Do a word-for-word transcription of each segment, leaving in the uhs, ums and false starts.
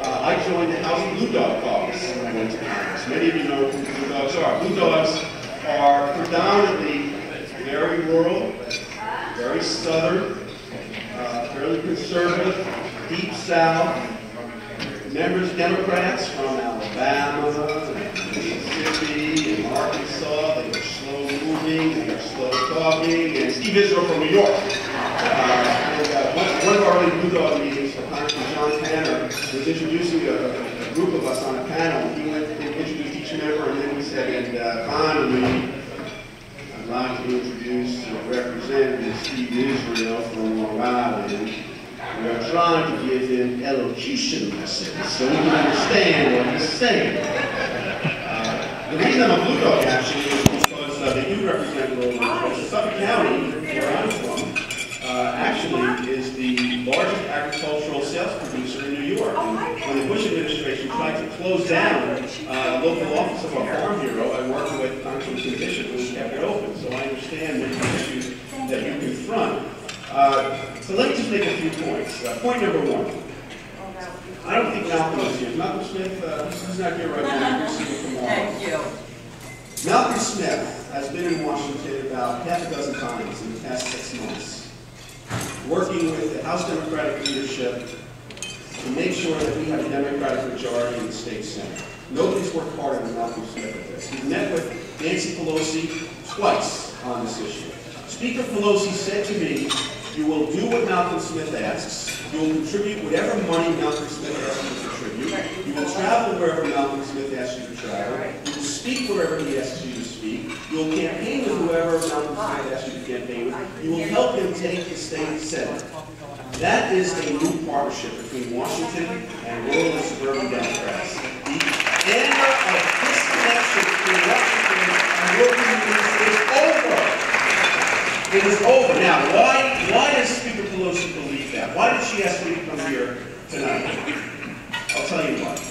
uh, I joined the House Blue Dog Caucus when I went to Congress. Many of you know who Blue Dogs are. Blue Dogs are predominantly very rural, very southern, uh, fairly conservative, deep south, members, Democrats from Alabama, and Mississippi, and Arkansas. They are slow moving, they are slow talking, and Steve Israel from New York. Uh, and, uh, one, one of our early Blue Dog meetings, Congressman John Tanner was introducing a, a group of us on a panel. He went and introduced each member, and then he said, and uh, finally, I'd like to introduce Representative Steve Israel from Long Island. We are trying to give him elocution lessons so we can understand what he's saying. Uh, the reason I'm a Blue Dog actually is because uh, they do represent rural areas. Suffolk County, where I'm from, uh, actually is the largest agricultural sales producer in New York. And when the Bush administration tried to close down uh, the local office of our farm hero, I worked with Congressman Tim Bishop who kept it open. So I understand the issues that you confront. Uh, so let me just make a few points. Uh, point number one. I don't think Malcolm is here. Malcolm Smith, uh, he's not here right now. We'll see him tomorrow. Thank you. Malcolm Smith has been in Washington about half a dozen times in the past six months, working with the House Democratic leadership to make sure that we have a Democratic majority in the state Senate. Nobody's worked harder than Malcolm Smith at this. He's met with Nancy Pelosi twice on this issue. Speaker Pelosi said to me, you will do what Malcolm Smith asks, you will contribute whatever money Malcolm Smith asks you to contribute, you will travel wherever Malcolm Smith asks you to travel, you will speak wherever he asks you to speak, you will campaign with whoever Malcolm Smith asks you to campaign with, you will help him take the state Senate. That is a new partnership between Washington and rural and suburban Democrats. The era of disconnection between Washington and working units is over. It is over. Now, why, why does Speaker Pelosi believe that? Why did she ask me to come here tonight? I'll tell you why.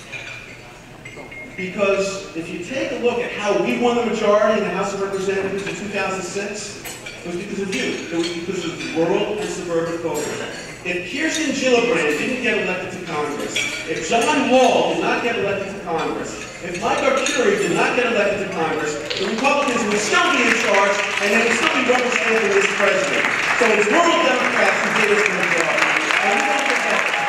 Because if you take a look at how we won the majority in the House of Representatives in two thousand six, it was because of you. It was because of rural and suburban voters. If Kirsten Gillibrand didn't get elected to Congress, if John Wall did not get elected to Congress, if Mike Arcuri did not get elected to Congress, the Republicans would still be in charge and they would still be representing this president. So it's rural Democrats who did us the majority. And we don't forget that.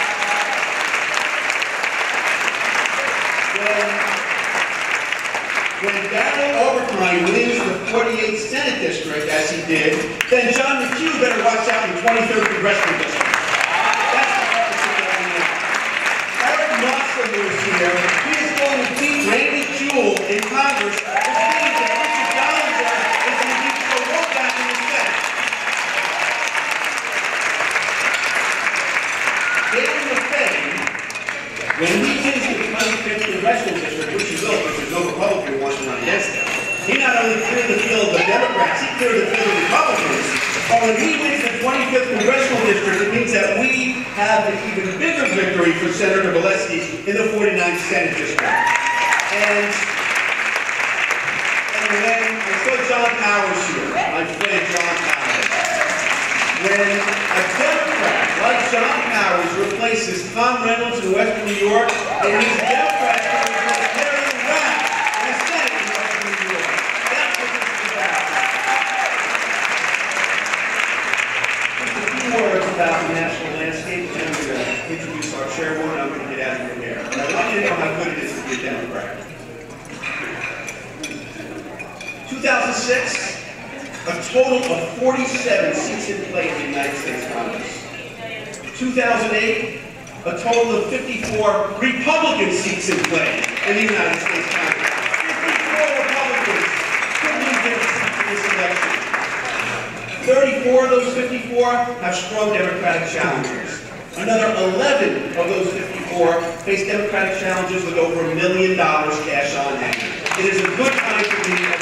When, when Darrell Overtime wins the forty-eighth Senate District, as he did, then John McHugh better watch out in the twenty-third Congressional District. That's the partnership that we need. Eric Monson is here. He is going to beat Randy Jewell in Congress, which means that Richard Dollinger is going to be so roll back in the Senate. Dan LaFay, when he wins the twenty-fifth Congressional District, which he will, because there's no Republican who wants to run against him, he not only cleared the field of the Democrats, he cleared the field of the Republicans. But when he wins the twenty-fifth Congressional District, it means that we have an even bigger victory for Senator Valesky in the forty-ninth Senate District. And, and when I saw John Powers here, my friend John Powers, when a Democrat like John Powers replaces Tom Reynolds in Western New York, it means Democrats are going to replace Terry Rapp in the Senate in Western New York. That's what this is about. Just a few words about the national landscape, and I'm going to introduce our chairwoman. I'm going to get out of your hair. But I want you to know how good it is to be a Democrat. two thousand six, a total of forty-seven seats in play in the United States Congress. two thousand eight, a total of fifty-four Republican seats in play in the United States Congress. fifty-four Republicans could be different in this election. thirty-four of those fifty-four have strong Democratic challengers. Another eleven of those fifty-four face Democratic challenges with over a million dollars cash on hand. It is a good time to be a